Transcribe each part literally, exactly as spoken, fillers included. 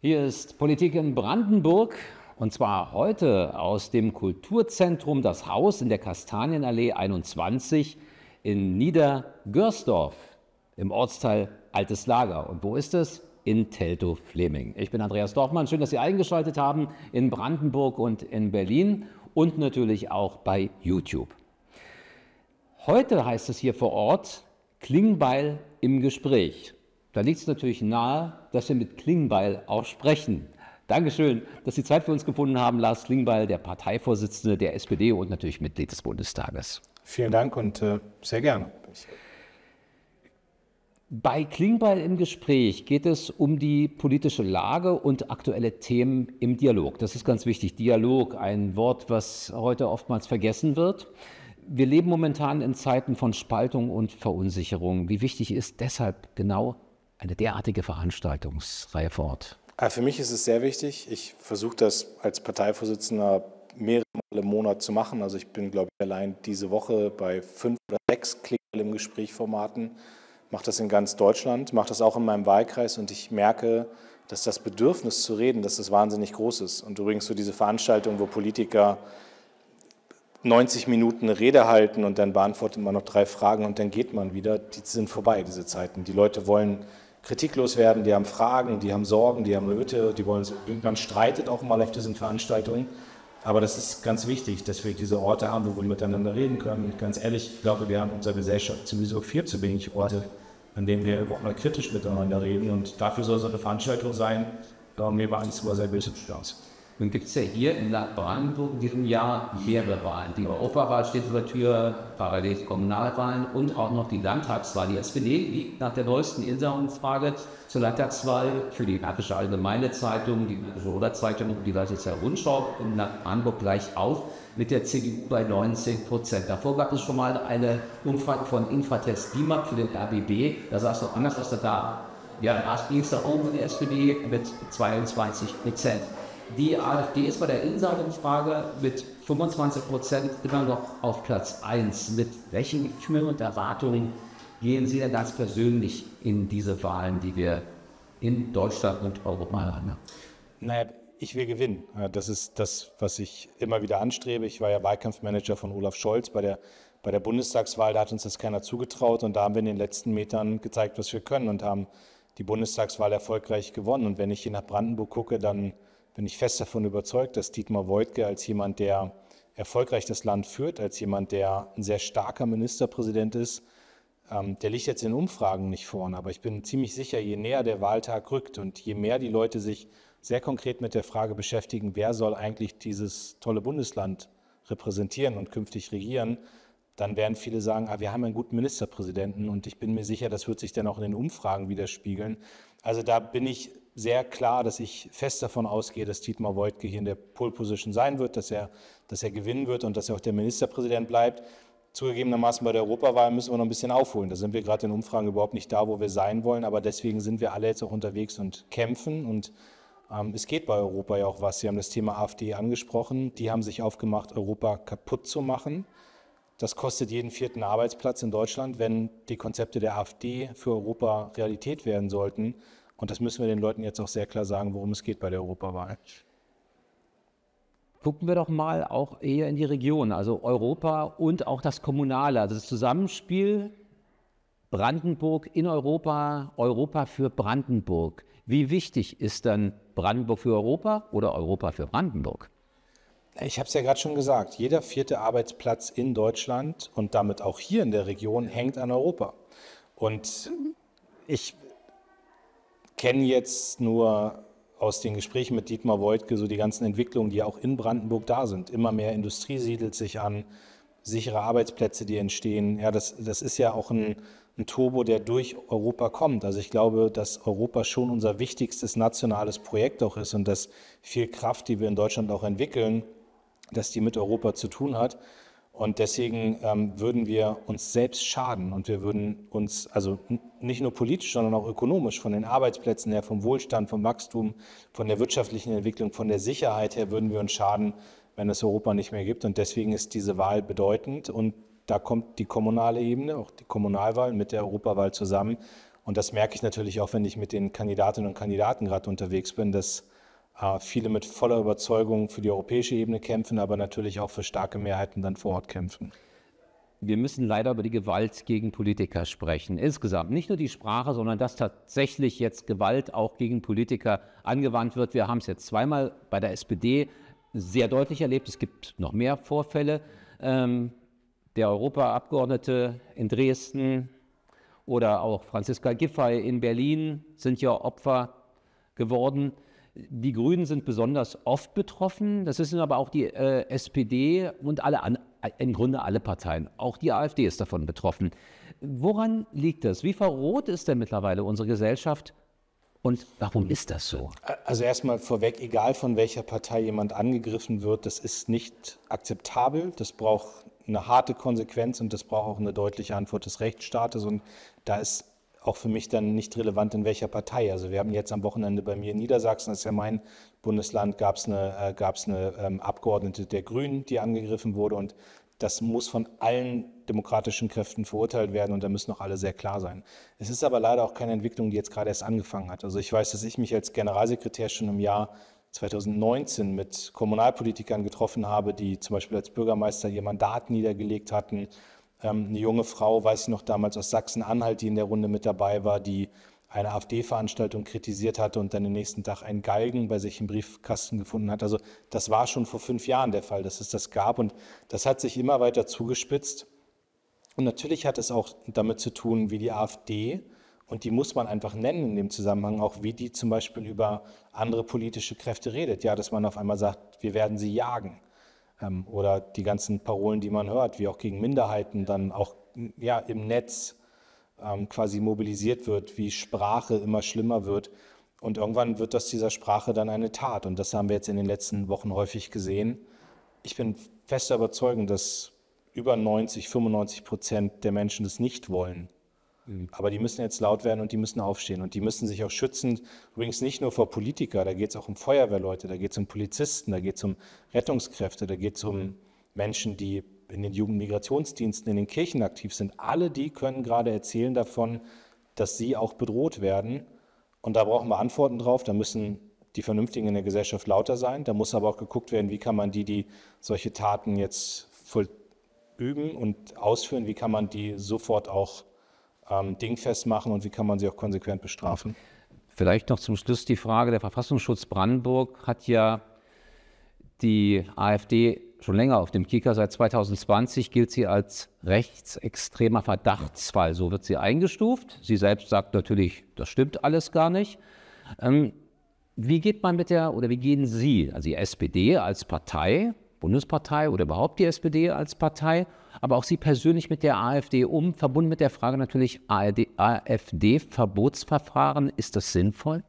Hier ist Politik in Brandenburg und zwar heute aus dem Kulturzentrum Das Haus in der Kastanienallee einundzwanzig in Niedergörsdorf im Ortsteil Altes Lager. Und wo ist es? In Teltow-Fleming. Ich bin Andreas Dorfmann. Schön, dass Sie eingeschaltet haben in Brandenburg und in Berlin und natürlich auch bei YouTube. Heute heißt es hier vor Ort Klingbeil im Gespräch. Da liegt es natürlich nahe, dass wir mit Klingbeil auch sprechen. Dankeschön, dass Sie Zeit für uns gefunden haben, Lars Klingbeil, der Parteivorsitzende der S P D und natürlich Mitglied des Bundestages. Vielen Dank und äh, sehr gerne. Bei Klingbeil im Gespräch geht es um die politische Lage und aktuelle Themen im Dialog. Das ist ganz wichtig. Dialog, ein Wort, was heute oftmals vergessen wird. Wir leben momentan in Zeiten von Spaltung und Verunsicherung. Wie wichtig ist deshalb genau eine derartige Veranstaltungsreihe vor Ort? Für mich ist es sehr wichtig. Ich versuche das als Parteivorsitzender mehrere Mal im Monat zu machen. Also ich bin, glaube ich, allein diese Woche bei fünf oder sechs Klingbeil im Gespräch Formaten. Mache das in ganz Deutschland, mache das auch in meinem Wahlkreis und ich merke, dass das Bedürfnis zu reden, dass das wahnsinnig groß ist. Und übrigens so diese Veranstaltung, wo Politiker neunzig Minuten eine Rede halten und dann beantwortet man noch drei Fragen und dann geht man wieder, die sind vorbei, diese Zeiten. Die Leute wollen kritiklos werden, die haben Fragen, die haben Sorgen, die haben Nöte, die wollen, man streitet auch mal auf diesen Veranstaltungen. Aber das ist ganz wichtig, dass wir diese Orte haben, wo wir miteinander reden können. Und ganz ehrlich, ich glaube, wir haben in unserer Gesellschaft sowieso viel zu wenig Orte, an denen wir überhaupt mal kritisch miteinander reden. Und dafür soll so eine Veranstaltung sein. Darum nehmen wir alles über sehr böse aus. Nun gibt es ja hier in Brandenburg in diesem Jahr mehrere Wahlen. Die Europawahl steht vor der Tür, parallel die Kommunalwahlen und auch noch die Landtagswahl. Die S P D liegt nach der neuesten Insa-Umfrage zur Landtagswahl für die Märkische Allgemeine Zeitung, die Märkische Oder-Zeitung und die Leipziger Rundschau in Brandenburg gleich auf mit der C D U bei neunzehn Prozent. Davor gab es schon mal eine Umfrage von Infratest DIMAP für den R B B. Da sah es doch anders aus. Da ja, erst ging es da oben in der S P D mit zweiundzwanzig Prozent. Die AfD ist bei der Insa-Umfrage mit fünfundzwanzig Prozent immer noch auf Platz eins. Mit welchen Gefühlen und Erwartungen gehen Sie denn ganz persönlich in diese Wahlen, die wir in Deutschland und Europa haben? Naja, ich will gewinnen. Das ist das, was ich immer wieder anstrebe. Ich war ja Wahlkampfmanager von Olaf Scholz bei der, bei der Bundestagswahl. Da hat uns das keiner zugetraut und da haben wir in den letzten Metern gezeigt, was wir können und haben die Bundestagswahl erfolgreich gewonnen. Und wenn ich hier nach Brandenburg gucke, dann bin ich fest davon überzeugt, dass Dietmar Woidke als jemand, der erfolgreich das Land führt, als jemand, der ein sehr starker Ministerpräsident ist, ähm, der liegt jetzt in Umfragen nicht vorne. Aber ich bin ziemlich sicher, je näher der Wahltag rückt und je mehr die Leute sich sehr konkret mit der Frage beschäftigen, wer soll eigentlich dieses tolle Bundesland repräsentieren und künftig regieren, dann werden viele sagen, ah, wir haben einen guten Ministerpräsidenten und ich bin mir sicher, das wird sich dann auch in den Umfragen widerspiegeln. Also da bin ich sehr klar, dass ich fest davon ausgehe, dass Dietmar Woidke hier in der Pole Position sein wird, dass er, dass er gewinnen wird und dass er auch der Ministerpräsident bleibt. Zugegebenermaßen bei der Europawahl müssen wir noch ein bisschen aufholen. Da sind wir gerade in Umfragen überhaupt nicht da, wo wir sein wollen, aber deswegen sind wir alle jetzt auch unterwegs und kämpfen und ähm, es geht bei Europa ja auch was. Sie haben das Thema AfD angesprochen. Die haben sich aufgemacht, Europa kaputt zu machen. Das kostet jeden vierten Arbeitsplatz in Deutschland, wenn die Konzepte der AfD für Europa Realität werden sollten. Und das müssen wir den Leuten jetzt auch sehr klar sagen, worum es geht bei der Europawahl. Gucken wir doch mal auch eher in die Region, also Europa und auch das Kommunale, also das Zusammenspiel Brandenburg in Europa, Europa für Brandenburg. Wie wichtig ist dann Brandenburg für Europa oder Europa für Brandenburg? Ich habe es ja gerade schon gesagt, jeder vierte Arbeitsplatz in Deutschland und damit auch hier in der Region hängt an Europa. Und ich kenne jetzt nur aus den Gesprächen mit Dietmar Woidke so die ganzen Entwicklungen, die auch in Brandenburg da sind. Immer mehr Industrie siedelt sich an, sichere Arbeitsplätze, die entstehen. Ja, das, das ist ja auch ein, ein Turbo, der durch Europa kommt. Also ich glaube, dass Europa schon unser wichtigstes nationales Projekt auch ist und dass viel Kraft, die wir in Deutschland auch entwickeln, dass die mit Europa zu tun hat. Und deswegen ähm, würden wir uns selbst schaden und wir würden uns, also nicht nur politisch, sondern auch ökonomisch, von den Arbeitsplätzen her, vom Wohlstand, vom Wachstum, von der wirtschaftlichen Entwicklung, von der Sicherheit her, würden wir uns schaden, wenn es Europa nicht mehr gibt. Und deswegen ist diese Wahl bedeutend und da kommt die kommunale Ebene, auch die Kommunalwahl mit der Europawahl zusammen. Und das merke ich natürlich auch, wenn ich mit den Kandidatinnen und Kandidaten gerade unterwegs bin, dass äh, viele mit voller Überzeugung für die europäische Ebene kämpfen, aber natürlich auch für starke Mehrheiten dann vor Ort kämpfen. Wir müssen leider über die Gewalt gegen Politiker sprechen. Insgesamt nicht nur die Sprache, sondern dass tatsächlich jetzt Gewalt auch gegen Politiker angewandt wird. Wir haben es jetzt zweimal bei der S P D sehr deutlich erlebt. Es gibt noch mehr Vorfälle. Ähm, der Europaabgeordnete in Dresden oder auch Franziska Giffey in Berlin sind ja Opfer geworden. Die Grünen sind besonders oft betroffen. Das ist aber auch die äh, S P D und alle an, im Grunde alle Parteien. Auch die AfD ist davon betroffen. Woran liegt das? Wie verroht ist denn mittlerweile unsere Gesellschaft? Und warum ist das so? Also erstmal vorweg, egal von welcher Partei jemand angegriffen wird, das ist nicht akzeptabel. Das braucht eine harte Konsequenz und das braucht auch eine deutliche Antwort des Rechtsstaates. Und da ist auch für mich dann nicht relevant, in welcher Partei. Also wir haben jetzt am Wochenende bei mir in Niedersachsen, das ist ja mein Bundesland, gab es eine, äh, gab's eine ähm, Abgeordnete der Grünen, die angegriffen wurde. Und das muss von allen demokratischen Kräften verurteilt werden und da müssen auch alle sehr klar sein. Es ist aber leider auch keine Entwicklung, die jetzt gerade erst angefangen hat. Also ich weiß, dass ich mich als Generalsekretär schon im Jahr zweitausendneunzehn mit Kommunalpolitikern getroffen habe, die zum Beispiel als Bürgermeister ihr Mandat niedergelegt hatten. Ähm, eine junge Frau, weiß ich noch damals aus Sachsen-Anhalt, die in der Runde mit dabei war, die eine AfD-Veranstaltung kritisiert hatte und dann den nächsten Tag einen Galgen bei sich im Briefkasten gefunden hat. Also das war schon vor fünf Jahren der Fall, dass es das gab und das hat sich immer weiter zugespitzt. Und natürlich hat es auch damit zu tun, wie die AfD, und die muss man einfach nennen in dem Zusammenhang, auch wie die zum Beispiel über andere politische Kräfte redet. Ja, dass man auf einmal sagt, wir werden sie jagen. Ähm, oder die ganzen Parolen, die man hört, wie auch gegen Minderheiten dann auch ja, im Netz ähm, quasi mobilisiert wird, wie Sprache immer schlimmer wird. Und irgendwann wird aus dieser Sprache dann eine Tat. Und das haben wir jetzt in den letzten Wochen häufig gesehen. Ich bin fester Überzeugung, dass über neunzig, fünfundneunzig Prozent der Menschen das nicht wollen. Mhm. Aber die müssen jetzt laut werden und die müssen aufstehen. Und die müssen sich auch schützen, übrigens nicht nur vor Politikern, da geht es auch um Feuerwehrleute, da geht es um Polizisten, da geht es um Rettungskräfte, da geht es um Menschen, die in den Jugendmigrationsdiensten, in den Kirchen aktiv sind. Alle die können gerade erzählen davon, dass sie auch bedroht werden. Und da brauchen wir Antworten drauf. Da müssen die Vernünftigen in der Gesellschaft lauter sein. Da muss aber auch geguckt werden, wie kann man die, die solche Taten jetzt vollüben und ausführen, wie kann man die sofort auch ähm, dingfest machen und wie kann man sie auch konsequent bestrafen. Vielleicht noch zum Schluss die Frage, der Verfassungsschutz Brandenburg hat ja die AfD schon länger auf dem Kicker. Seit zweitausendzwanzig gilt sie als rechtsextremer Verdachtsfall. So wird sie eingestuft. Sie selbst sagt natürlich, das stimmt alles gar nicht. Ähm, wie geht man mit der, oder wie gehen Sie, also die S P D als Partei, Bundespartei oder überhaupt die S P D als Partei, aber auch Sie persönlich mit der AfD um, verbunden mit der Frage natürlich AfD-Verbotsverfahren, ist das sinnvoll?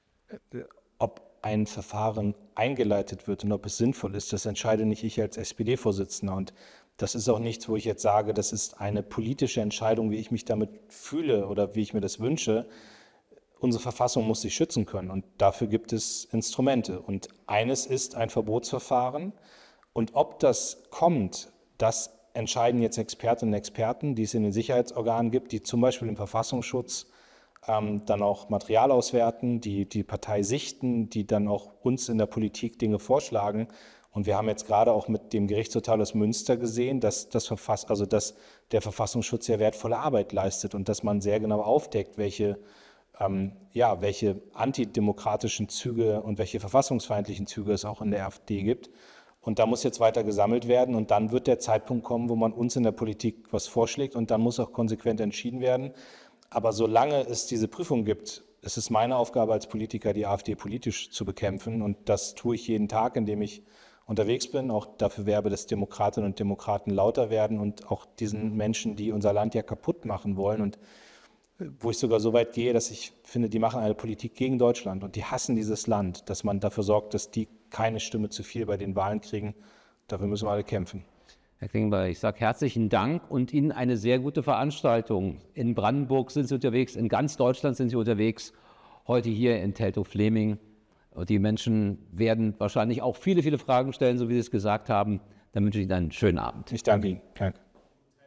Ob ein Verfahren eingeleitet wird und ob es sinnvoll ist, das entscheide nicht ich als S P D-Vorsitzender. Und das ist auch nichts, wo ich jetzt sage, das ist eine politische Entscheidung, wie ich mich damit fühle oder wie ich mir das wünsche. Unsere Verfassung muss sich schützen können und dafür gibt es Instrumente. Und eines ist ein Verbotsverfahren. Und ob das kommt, das entscheiden jetzt Expertinnen und Experten, die es in den Sicherheitsorganen gibt, die zum Beispiel im Verfassungsschutz ähm, dann auch Material auswerten, die die Partei sichten, die dann auch uns in der Politik Dinge vorschlagen. Und wir haben jetzt gerade auch mit dem Gerichtsurteil aus Münster gesehen, dass, das Verfass, also dass der Verfassungsschutz sehr wertvolle Arbeit leistet und dass man sehr genau aufdeckt, welche, ähm, ja, welche antidemokratischen Züge und welche verfassungsfeindlichen Züge es auch in der AfD gibt. Und da muss jetzt weiter gesammelt werden und dann wird der Zeitpunkt kommen, wo man uns in der Politik was vorschlägt und dann muss auch konsequent entschieden werden. Aber solange es diese Prüfung gibt, ist es meine Aufgabe als Politiker, die AfD politisch zu bekämpfen und das tue ich jeden Tag, indem ich unterwegs bin, auch dafür werbe, dass Demokratinnen und Demokraten lauter werden und auch diesen Menschen, die unser Land ja kaputt machen wollen und wo ich sogar so weit gehe, dass ich finde, die machen eine Politik gegen Deutschland und die hassen dieses Land, dass man dafür sorgt, dass die keine Stimme zu viel bei den Wahlen kriegen. Dafür müssen wir alle kämpfen. Herr Klingbeil, ich sage herzlichen Dank und Ihnen eine sehr gute Veranstaltung. In Brandenburg sind Sie unterwegs, in ganz Deutschland sind Sie unterwegs, heute hier in Teltow-Fleming. Und die Menschen werden wahrscheinlich auch viele, viele Fragen stellen, so wie Sie es gesagt haben. Dann wünsche ich Ihnen einen schönen Abend. Ich danke Ihnen. Danke.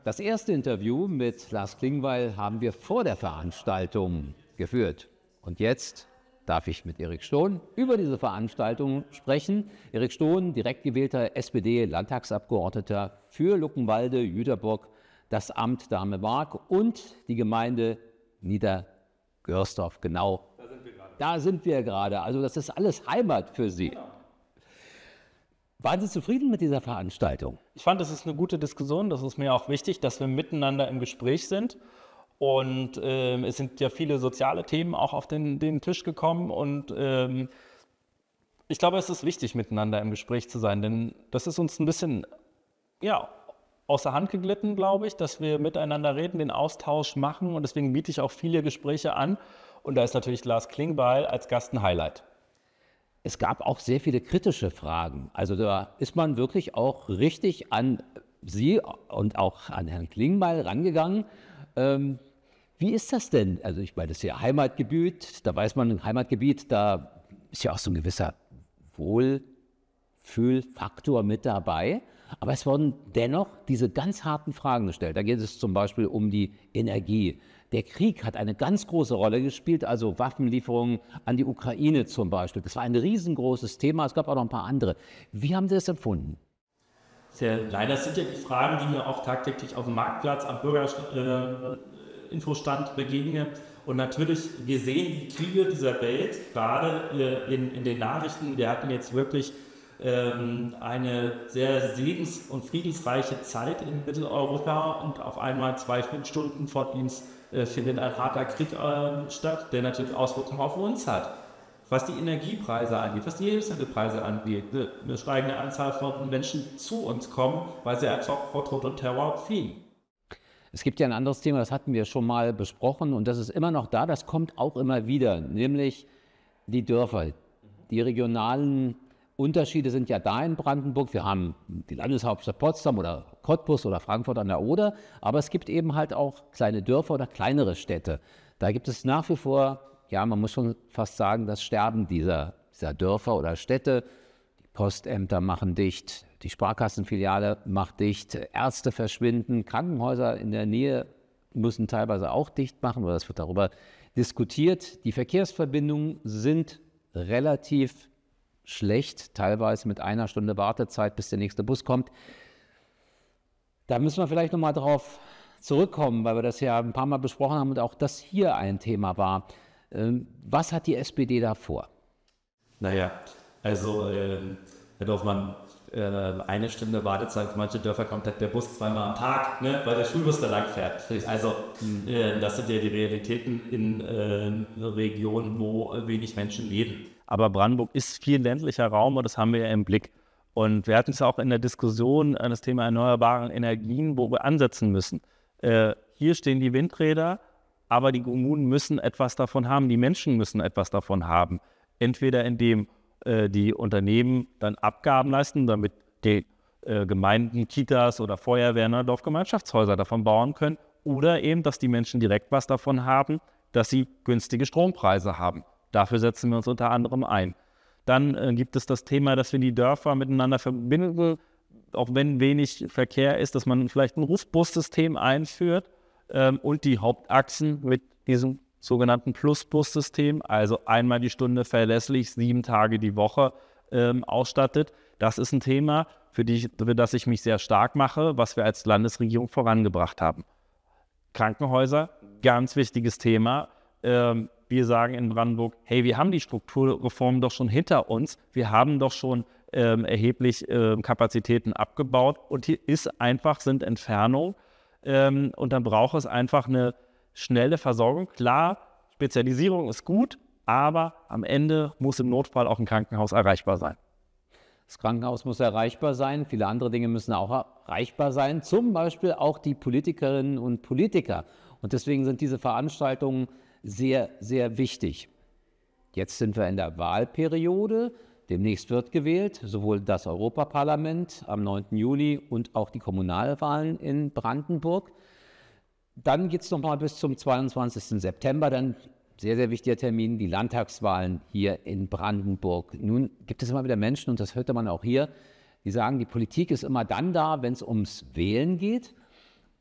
Das erste Interview mit Lars Klingbeil haben wir vor der Veranstaltung geführt. Und jetzt darf ich mit Erik Stohn über diese Veranstaltung sprechen. Erik Stohn, direkt gewählter S P D-Landtagsabgeordneter für Luckenwalde, Jüterbock, das Amt Dahme-Mark und die Gemeinde Niedergörsdorf. Genau, da sind wir gerade. Da sind wir gerade. Also das ist alles Heimat für Sie. Genau. Waren Sie zufrieden mit dieser Veranstaltung? Ich fand, es ist eine gute Diskussion. Das ist mir auch wichtig, dass wir miteinander im Gespräch sind. Und äh, es sind ja viele soziale Themen auch auf den, den Tisch gekommen. Und ähm, ich glaube, es ist wichtig, miteinander im Gespräch zu sein. Denn das ist uns ein bisschen ja, aus der Hand geglitten, glaube ich, dass wir miteinander reden, den Austausch machen. Und deswegen biete ich auch viele Gespräche an. Und da ist natürlich Lars Klingbeil als Gast ein Highlight. Es gab auch sehr viele kritische Fragen. Also da ist man wirklich auch richtig an Sie und auch an Herrn Klingbeil rangegangen. Ähm, wie ist das denn? Also ich meine, das ist ja Heimatgebiet, da weiß man, ein Heimatgebiet, da ist ja auch so ein gewisser Wohlfühlfaktor mit dabei. Aber es wurden dennoch diese ganz harten Fragen gestellt. Da geht es zum Beispiel um die Energie. Der Krieg hat eine ganz große Rolle gespielt, also Waffenlieferungen an die Ukraine zum Beispiel. Das war ein riesengroßes Thema, es gab auch noch ein paar andere. Wie haben Sie das empfunden? Sehr, leider sind ja die Fragen, die mir auch tagtäglich auf dem Marktplatz am Bürgerinfostand äh, begegnen. Und natürlich, wir sehen die Kriege dieser Welt, gerade äh, in, in den Nachrichten. Wir hatten jetzt wirklich ähm, eine sehr segens- und friedensreiche Zeit in Mitteleuropa und auf einmal zwei Stunden vor Dienst findet ein harter Krieg äh, statt, der natürlich Auswirkungen auf uns hat. Was die Energiepreise angeht, was die Lebensmittelpreise angeht, eine, eine steigende Anzahl von Menschen zu uns kommen, weil sie einfach vor Tod und Terror fliehen. Es gibt ja ein anderes Thema, das hatten wir schon mal besprochen und das ist immer noch da, das kommt auch immer wieder, nämlich die Dörfer. Die regionalen Unterschiede sind ja da in Brandenburg. Wir haben die Landeshauptstadt Potsdam oder Cottbus oder Frankfurt an der Oder, aber es gibt eben halt auch kleine Dörfer oder kleinere Städte. Da gibt es nach wie vor, ja, man muss schon fast sagen, das Sterben dieser, dieser Dörfer oder Städte. Die Postämter machen dicht, die Sparkassenfiliale macht dicht, Ärzte verschwinden, Krankenhäuser in der Nähe müssen teilweise auch dicht machen, oder es wird darüber diskutiert. Die Verkehrsverbindungen sind relativ schlecht, teilweise mit einer Stunde Wartezeit, bis der nächste Bus kommt. Da müssen wir vielleicht nochmal drauf zurückkommen, weil wir das ja ein paar Mal besprochen haben und auch das hier ein Thema war. Was hat die S P D da vor? Naja, also äh, Herr Dorfmann, äh, eine Stunde Wartezeit, für manche Dörfer kommt der Bus zweimal am Tag, ne, weil der Schulbus da lang fährt. Also äh, das sind ja die Realitäten in äh, Regionen, wo wenig Menschen leben. Aber Brandenburg ist viel ländlicher Raum und das haben wir ja im Blick. Und wir hatten es auch in der Diskussion an das Thema erneuerbaren Energien, wo wir ansetzen müssen. Äh, hier stehen die Windräder, aber die Kommunen müssen etwas davon haben, die Menschen müssen etwas davon haben. Entweder indem äh, die Unternehmen dann Abgaben leisten, damit die äh, Gemeinden, Kitas oder Feuerwehren oder Dorfgemeinschaftshäuser davon bauen können, oder eben, dass die Menschen direkt was davon haben, dass sie günstige Strompreise haben. Dafür setzen wir uns unter anderem ein. Dann äh, gibt es das Thema, dass wir die Dörfer miteinander verbinden, auch wenn wenig Verkehr ist, dass man vielleicht ein Rufbussystem einführt ähm, und die Hauptachsen mit diesem sogenannten Plusbussystem, also einmal die Stunde verlässlich, sieben Tage die Woche ähm, ausstattet. Das ist ein Thema, für, die, für das ich mich sehr stark mache, was wir als Landesregierung vorangebracht haben. Krankenhäuser, ganz wichtiges Thema. Ähm, Wir sagen in Brandenburg, hey, wir haben die Strukturreformen doch schon hinter uns. Wir haben doch schon ähm, erheblich ähm, Kapazitäten abgebaut. Und hier ist einfach, sind Entfernungen. Ähm, und dann braucht es einfach eine schnelle Versorgung. Klar, Spezialisierung ist gut, aber am Ende muss im Notfall auch ein Krankenhaus erreichbar sein. Das Krankenhaus muss erreichbar sein. Viele andere Dinge müssen auch erreichbar sein. Zum Beispiel auch die Politikerinnen und Politiker. Und deswegen sind diese Veranstaltungen sehr, sehr wichtig. Jetzt sind wir in der Wahlperiode. Demnächst wird gewählt, sowohl das Europaparlament am neunten Juli und auch die Kommunalwahlen in Brandenburg. Dann geht es nochmal bis zum zweiundzwanzigsten September, dann sehr, sehr wichtiger Termin, die Landtagswahlen hier in Brandenburg. Nun gibt es immer wieder Menschen, und das hörte man auch hier, die sagen, die Politik ist immer dann da, wenn es ums Wählen geht.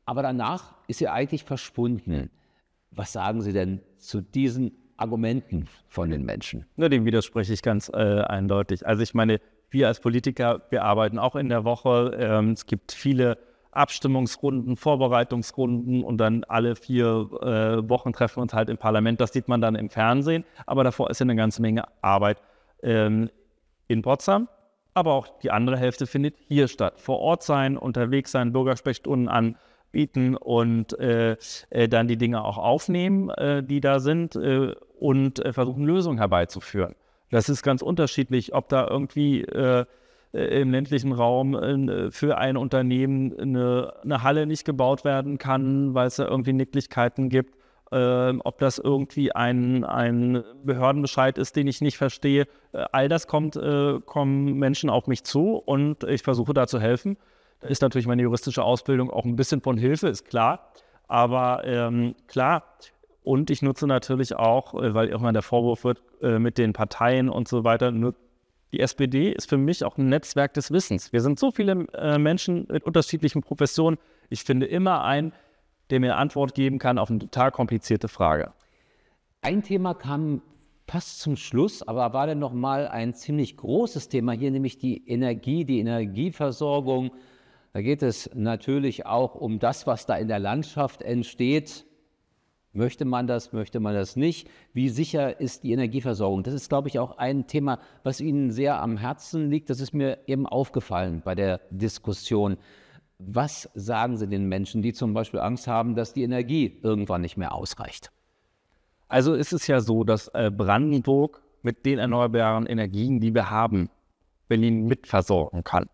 aber danach ist sie eigentlich verschwunden. Was sagen Sie denn zu diesen Argumenten von den Menschen? Na, dem widerspreche ich ganz äh, eindeutig. Also ich meine, wir als Politiker, wir arbeiten auch in der Woche. Ähm, es gibt viele Abstimmungsrunden, Vorbereitungsrunden und dann alle vier äh, Wochen treffen wir uns halt im Parlament. Das sieht man dann im Fernsehen, aber davor ist ja eine ganze Menge Arbeit ähm, in Potsdam. Aber auch die andere Hälfte findet hier statt. Vor Ort sein, unterwegs sein, Bürgersprechstunden anbieten und äh, äh, dann die Dinge auch aufnehmen, äh, die da sind äh, und äh, versuchen, Lösungen herbeizuführen. Das ist ganz unterschiedlich, ob da irgendwie äh, im ländlichen Raum äh, für ein Unternehmen eine, eine Halle nicht gebaut werden kann, weil es da irgendwie Nicklichkeiten gibt. Äh, ob das irgendwie ein, ein Behördenbescheid ist, den ich nicht verstehe. Äh, all das kommt, äh, kommen Menschen auf mich zu und ich versuche da zu helfen. Da ist natürlich meine juristische Ausbildung auch ein bisschen von Hilfe, ist klar. Aber ähm, klar, und ich nutze natürlich auch, äh, weil immer der Vorwurf wird, äh, mit den Parteien und so weiter, nur die S P D ist für mich auch ein Netzwerk des Wissens. Wir sind so viele äh, Menschen mit unterschiedlichen Professionen. Ich finde immer einen, der mir eine Antwort geben kann auf eine total komplizierte Frage. Ein Thema kam fast zum Schluss, aber war dann noch mal ein ziemlich großes Thema hier, nämlich die Energie, die Energieversorgung. Da geht es natürlich auch um das, was da in der Landschaft entsteht. Möchte man das, möchte man das nicht? Wie sicher ist die Energieversorgung? Das ist, glaube ich, auch ein Thema, was Ihnen sehr am Herzen liegt. Das ist mir eben aufgefallen bei der Diskussion. Was sagen Sie den Menschen, die zum Beispiel Angst haben, dass die Energie irgendwann nicht mehr ausreicht? Also ist es ja so, dass äh, Brandenburg mit den erneuerbaren Energien, die wir haben, Berlin mitversorgen kann.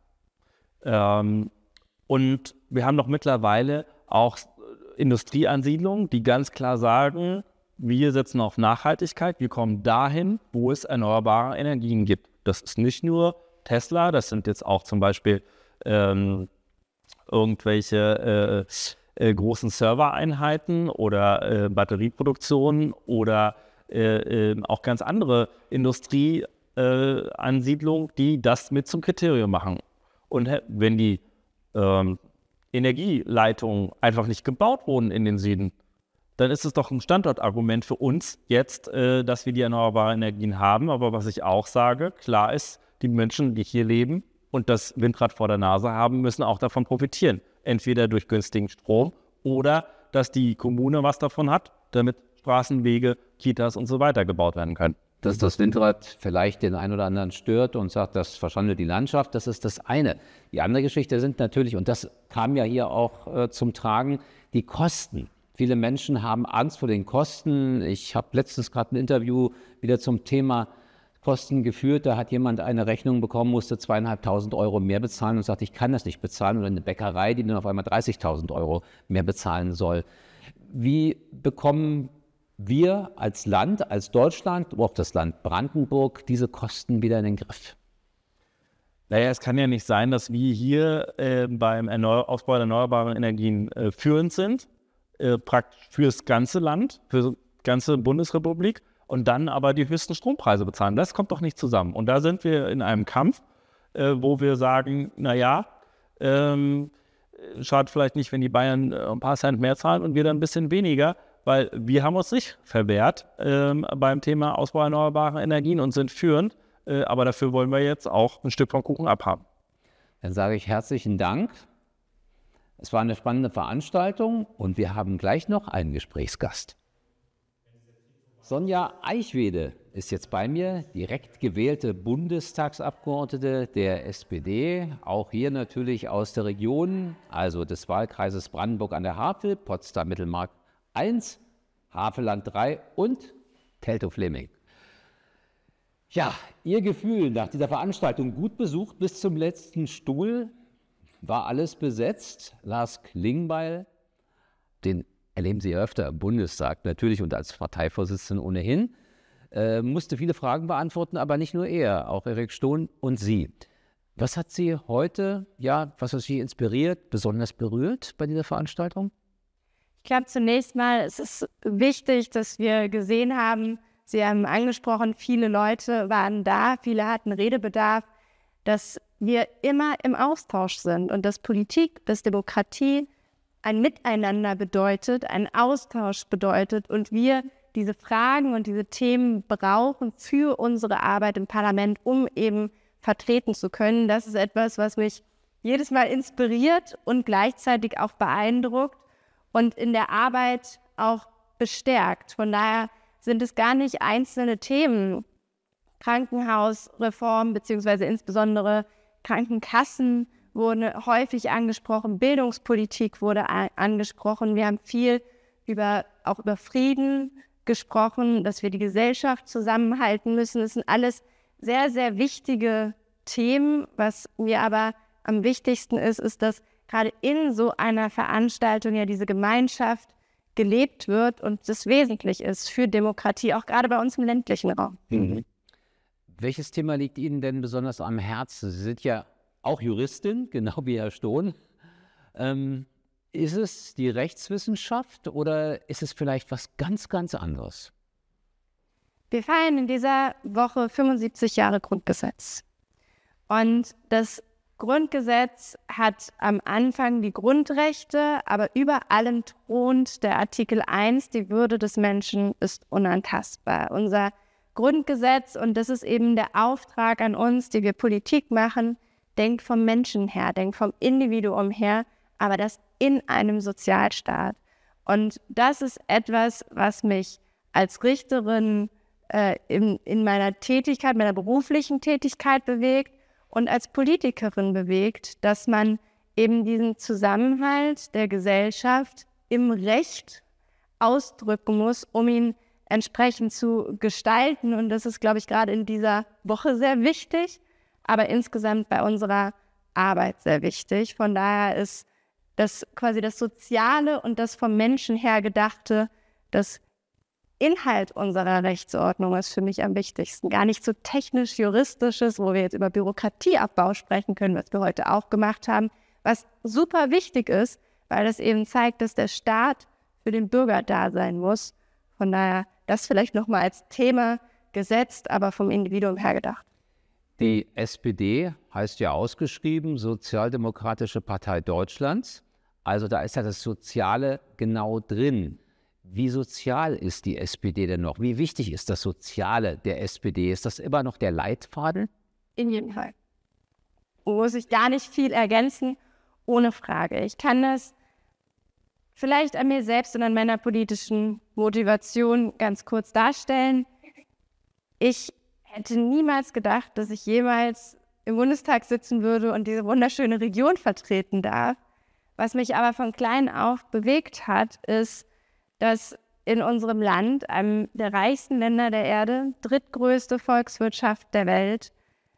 Ähm, und wir haben doch mittlerweile auch Industrieansiedlungen, die ganz klar sagen, wir setzen auf Nachhaltigkeit, wir kommen dahin, wo es erneuerbare Energien gibt. Das ist nicht nur Tesla, das sind jetzt auch zum Beispiel ähm, irgendwelche äh, äh, großen Servereinheiten oder äh, Batterieproduktionen oder äh, äh, auch ganz andere Industrieansiedlungen, äh, die das mit zum Kriterium machen. Und wenn die ähm, Energieleitungen einfach nicht gebaut wurden in den Süden, dann ist es doch ein Standortargument für uns jetzt, äh, dass wir die erneuerbaren Energien haben. Aber was ich auch sage, klar ist, die Menschen, die hier leben und das Windrad vor der Nase haben, müssen auch davon profitieren. Entweder durch günstigen Strom oder dass die Kommune was davon hat, damit Straßen, Wege, Kitas und so weiter gebaut werden können. Dass das Windrad vielleicht den einen oder anderen stört und sagt, das verschandelt die Landschaft, das ist das eine. Die andere Geschichte sind natürlich, und das kam ja hier auch äh, zum Tragen, die Kosten. Viele Menschen haben Angst vor den Kosten. Ich habe letztens gerade ein Interview wieder zum Thema Kosten geführt. Da hat jemand eine Rechnung bekommen, musste zweieinhalbtausend Euro mehr bezahlen und sagt, ich kann das nicht bezahlen. Oder eine Bäckerei, die dann auf einmal dreißigtausend Euro mehr bezahlen soll. Wie bekommen wir als Land, als Deutschland, auch das Land Brandenburg, diese Kosten wieder in den Griff? Naja, es kann ja nicht sein, dass wir hier äh, beim Erneu- Ausbau der erneuerbaren Energien äh, führend sind, äh, praktisch für das ganze Land, für die ganze Bundesrepublik und dann aber die höchsten Strompreise bezahlen. Das kommt doch nicht zusammen. Und da sind wir in einem Kampf, äh, wo wir sagen, naja, ähm, schadet vielleicht nicht, wenn die Bayern äh, ein paar Cent mehr zahlen und wir dann ein bisschen weniger, weil wir haben uns nicht verwehrt ähm, beim Thema Ausbau erneuerbarer Energien und sind führend, äh, aber dafür wollen wir jetzt auch ein Stück vom Kuchen abhaben. Dann sage ich herzlichen Dank. Es war eine spannende Veranstaltung und wir haben gleich noch einen Gesprächsgast. Sonja Eichwede ist jetzt bei mir, direkt gewählte Bundestagsabgeordnete der S P D, auch hier natürlich aus der Region, also des Wahlkreises Brandenburg an der Havel, Potsdam-Mittelmark eins, Havelland drei und Teltow-Fleming. Ja, Ihr Gefühl nach dieser Veranstaltung, gut besucht bis zum letzten Stuhl, war alles besetzt. Lars Klingbeil, den erleben Sie öfter im Bundestag, natürlich und als Parteivorsitzenden ohnehin, äh, musste viele Fragen beantworten, aber nicht nur er, auch Erik Stohn und Sie. Was hat Sie heute, ja, was hat Sie inspiriert, besonders berührt bei dieser Veranstaltung? Ich glaube, zunächst mal ist es wichtig, dass wir gesehen haben, Sie haben angesprochen, viele Leute waren da, viele hatten Redebedarf, dass wir immer im Austausch sind und dass Politik, dass Demokratie ein Miteinander bedeutet, ein Austausch bedeutet und wir diese Fragen und diese Themen brauchen für unsere Arbeit im Parlament, um eben vertreten zu können. Das ist etwas, was mich jedes Mal inspiriert und gleichzeitig auch beeindruckt und in der Arbeit auch bestärkt. Von daher sind es gar nicht einzelne Themen. Krankenhausreform beziehungsweise insbesondere Krankenkassen wurden häufig angesprochen, Bildungspolitik wurde a- angesprochen. Wir haben viel über, auch über Frieden gesprochen, dass wir die Gesellschaft zusammenhalten müssen. Das sind alles sehr, sehr wichtige Themen. Was mir aber am wichtigsten ist, ist, dass gerade in so einer Veranstaltung ja diese Gemeinschaft gelebt wird und das wesentlich ist für Demokratie, auch gerade bei uns im ländlichen Raum. Mhm. Welches Thema liegt Ihnen denn besonders am Herzen? Sie sind ja auch Juristin, genau wie Herr Stohn. Ähm, ist es die Rechtswissenschaft oder ist es vielleicht was ganz, ganz anderes? Wir feiern in dieser Woche fünfundsiebzig Jahre Grundgesetz. Und das Grundgesetz hat am Anfang die Grundrechte, aber über allem thront der Artikel eins, die Würde des Menschen ist unantastbar. Unser Grundgesetz, und das ist eben der Auftrag an uns, die wir Politik machen, denkt vom Menschen her, denkt vom Individuum her, aber das in einem Sozialstaat. Und das ist etwas, was mich als Richterin äh, in, in meiner Tätigkeit, meiner beruflichen Tätigkeit bewegt und als Politikerin bewegt, dass man eben diesen Zusammenhalt der Gesellschaft im Recht ausdrücken muss, um ihn entsprechend zu gestalten. Und das ist, glaube ich, gerade in dieser Woche sehr wichtig, aber insgesamt bei unserer Arbeit sehr wichtig. Von daher ist das quasi das Soziale und das vom Menschen her Gedachte, das Inhalt unserer Rechtsordnung ist für mich am wichtigsten. Gar nicht so technisch-juristisches, wo wir jetzt über Bürokratieabbau sprechen können, was wir heute auch gemacht haben, was super wichtig ist, weil das eben zeigt, dass der Staat für den Bürger da sein muss. Von daher das vielleicht nochmal als Thema gesetzt, aber vom Individuum her gedacht. Die S P D heißt ja ausgeschrieben Sozialdemokratische Partei Deutschlands. Also da ist ja das Soziale genau drin. Wie sozial ist die S P D denn noch? Wie wichtig ist das Soziale der S P D? Ist das immer noch der Leitfaden? In jedem Fall. Muss ich gar nicht viel ergänzen, ohne Frage. Ich kann das vielleicht an mir selbst und an meiner politischen Motivation ganz kurz darstellen. Ich hätte niemals gedacht, dass ich jemals im Bundestag sitzen würde und diese wunderschöne Region vertreten darf. Was mich aber von klein auf bewegt hat, ist, dass in unserem Land, einem der reichsten Länder der Erde, drittgrößte Volkswirtschaft der Welt,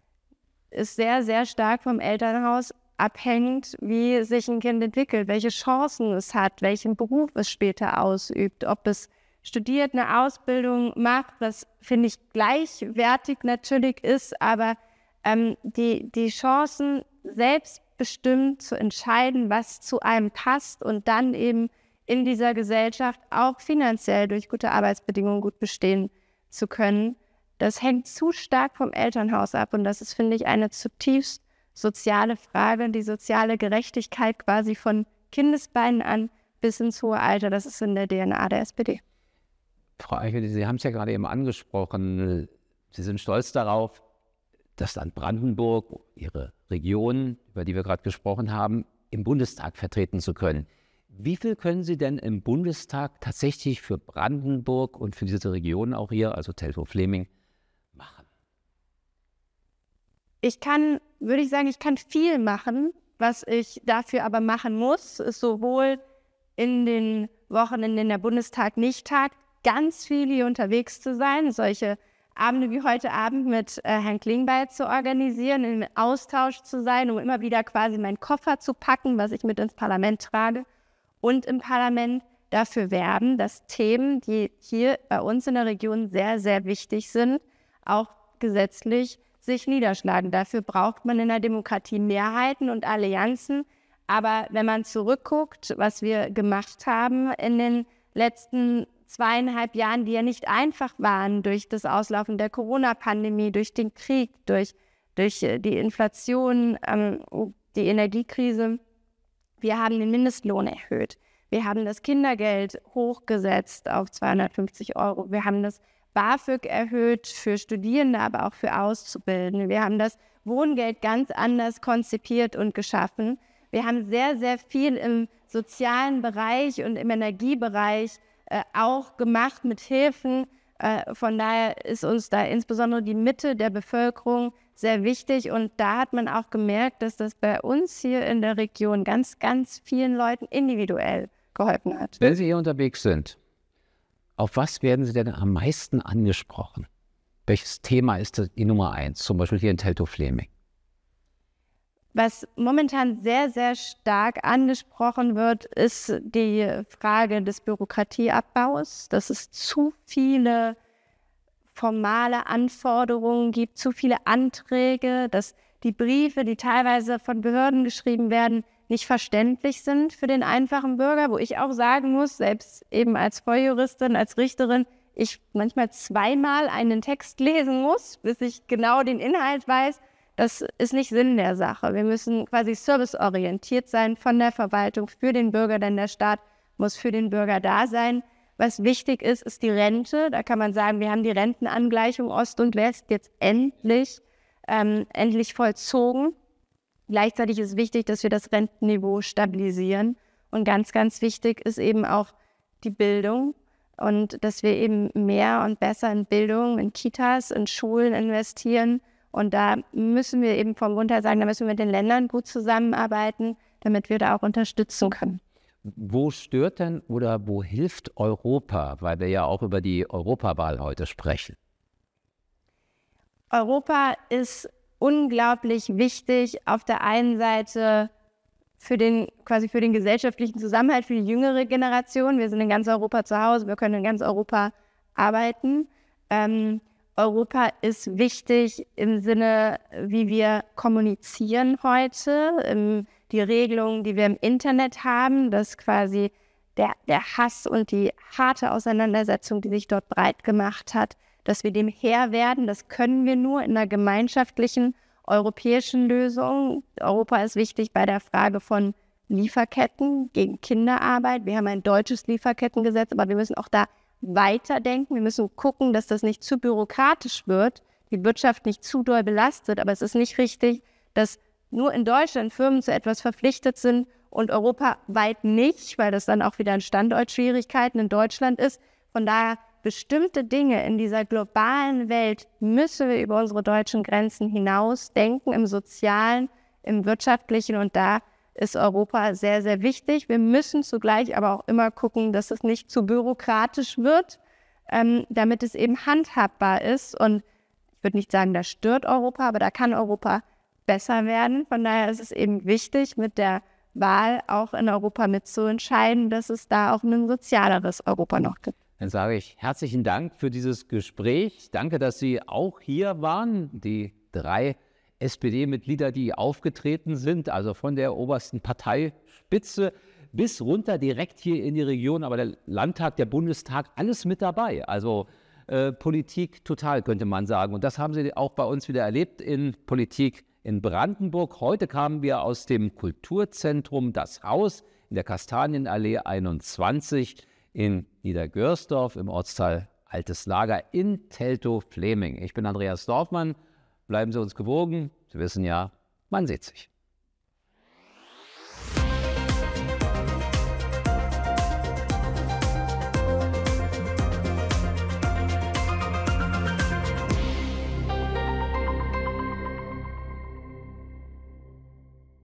ist sehr, sehr stark vom Elternhaus abhängt, wie sich ein Kind entwickelt, welche Chancen es hat, welchen Beruf es später ausübt, ob es studiert, eine Ausbildung macht, was, finde ich, gleichwertig natürlich ist, aber ähm, die, die Chancen, selbstbestimmt zu entscheiden, was zu einem passt und dann eben in dieser Gesellschaft auch finanziell durch gute Arbeitsbedingungen gut bestehen zu können, das hängt zu stark vom Elternhaus ab und das ist, finde ich, eine zutiefst soziale Frage, die soziale Gerechtigkeit quasi von Kindesbeinen an bis ins hohe Alter, das ist in der D N A der S P D. Frau Eichel, Sie haben es ja gerade eben angesprochen, Sie sind stolz darauf, das Land Brandenburg, Ihre Region, über die wir gerade gesprochen haben, im Bundestag vertreten zu können. Wie viel können Sie denn im Bundestag tatsächlich für Brandenburg und für diese Region auch hier, also Teltow-Fleming, machen? Ich kann, würde ich sagen, ich kann viel machen. Was ich dafür aber machen muss, ist sowohl in den Wochen, in denen der Bundestag nicht tagt, ganz viel hier unterwegs zu sein, solche Abende wie heute Abend mit äh, Herrn Klingbeil zu organisieren, im Austausch zu sein, um immer wieder quasi meinen Koffer zu packen, was ich mit ins Parlament trage. Und im Parlament dafür werben, dass Themen, die hier bei uns in der Region sehr, sehr wichtig sind, auch gesetzlich sich niederschlagen. Dafür braucht man in der Demokratie Mehrheiten und Allianzen. Aber wenn man zurückguckt, was wir gemacht haben in den letzten zweieinhalb Jahren, die ja nicht einfach waren durch das Auslaufen der Corona-Pandemie, durch den Krieg, durch, durch die Inflation, ähm, die Energiekrise, Wir haben den Mindestlohn erhöht. Wir haben das Kindergeld hochgesetzt auf zweihundertfünfzig Euro. Wir haben das BAföG erhöht für Studierende, aber auch für Auszubildende. Wir haben das Wohngeld ganz anders konzipiert und geschaffen. Wir haben sehr, sehr viel im sozialen Bereich und im Energiebereich äh, auch gemacht mit Hilfen. Äh, von daher ist uns da insbesondere die Mitte der Bevölkerung sehr wichtig. Und da hat man auch gemerkt, dass das bei uns hier in der Region ganz, ganz vielen Leuten individuell geholfen hat. Wenn Sie hier unterwegs sind, auf was werden Sie denn am meisten angesprochen? Welches Thema ist das die Nummer eins, zum Beispiel hier in Teltow-Fläming? Was momentan sehr, sehr stark angesprochen wird, ist die Frage des Bürokratieabbaus, dass es zu viele formale Anforderungen gibt, zu viele Anträge, dass die Briefe, die teilweise von Behörden geschrieben werden, nicht verständlich sind für den einfachen Bürger, wo ich auch sagen muss, selbst eben als Volljuristin, als Richterin, ich manchmal zweimal einen Text lesen muss, bis ich genau den Inhalt weiß. Das ist nicht Sinn der Sache. Wir müssen quasi serviceorientiert sein von der Verwaltung für den Bürger, denn der Staat muss für den Bürger da sein. Was wichtig ist, ist die Rente. Da kann man sagen, wir haben die Rentenangleichung Ost und West jetzt endlich, ähm, endlich vollzogen. Gleichzeitig ist wichtig, dass wir das Rentenniveau stabilisieren. Und ganz, ganz wichtig ist eben auch die Bildung und dass wir eben mehr und besser in Bildung, in Kitas, in Schulen investieren. Und da müssen wir eben vom Grund her sagen, da müssen wir mit den Ländern gut zusammenarbeiten, damit wir da auch unterstützen können. Wo stört denn oder wo hilft Europa, weil wir ja auch über die Europawahl heute sprechen? Europa ist unglaublich wichtig, auf der einen Seite für den, quasi für den gesellschaftlichen Zusammenhalt, für die jüngere Generation. Wir sind in ganz Europa zu Hause, wir können in ganz Europa arbeiten. Ähm, Europa ist wichtig im Sinne, wie wir kommunizieren heute, ähm, die Regelungen, die wir im Internet haben, dass quasi der, der Hass und die harte Auseinandersetzung, die sich dort breit gemacht hat, dass wir dem Herr werden. Das können wir nur in einer gemeinschaftlichen europäischen Lösung. Europa ist wichtig bei der Frage von Lieferketten gegen Kinderarbeit. Wir haben ein deutsches Lieferkettengesetz, aber wir müssen auch da weiterdenken. Wir müssen gucken, dass das nicht zu bürokratisch wird, die Wirtschaft nicht zu doll belastet. Aber es ist nicht richtig, dass nur in Deutschland Firmen zu etwas verpflichtet sind und europaweit nicht, weil das dann auch wieder ein Standortschwierigkeiten in Deutschland ist. Von daher bestimmte Dinge in dieser globalen Welt müssen wir über unsere deutschen Grenzen hinaus denken, im Sozialen, im Wirtschaftlichen, und da ist Europa sehr, sehr wichtig. Wir müssen zugleich aber auch immer gucken, dass es nicht zu bürokratisch wird, ähm, damit es eben handhabbar ist. Und ich würde nicht sagen, das stört Europa, aber da kann Europa besser werden. Von daher ist es eben wichtig, mit der Wahl auch in Europa mitzuentscheiden, dass es da auch ein sozialeres Europa noch gibt. Dann sage ich herzlichen Dank für dieses Gespräch. Danke, dass Sie auch hier waren. Die drei S P D-Mitglieder, die aufgetreten sind, also von der obersten Parteispitze bis runter direkt hier in die Region. Aber der Landtag, der Bundestag, alles mit dabei. Also äh, Politik total, könnte man sagen. Und das haben Sie auch bei uns wieder erlebt in Politik in Brandenburg. Heute kamen wir aus dem Kulturzentrum Das Haus in der Kastanienallee einundzwanzig in Niedergörsdorf im Ortsteil Altes Lager in Teltow-Fläming. Ich bin Andreas Dorfmann. Bleiben Sie uns gewogen. Sie wissen ja, man sieht sich.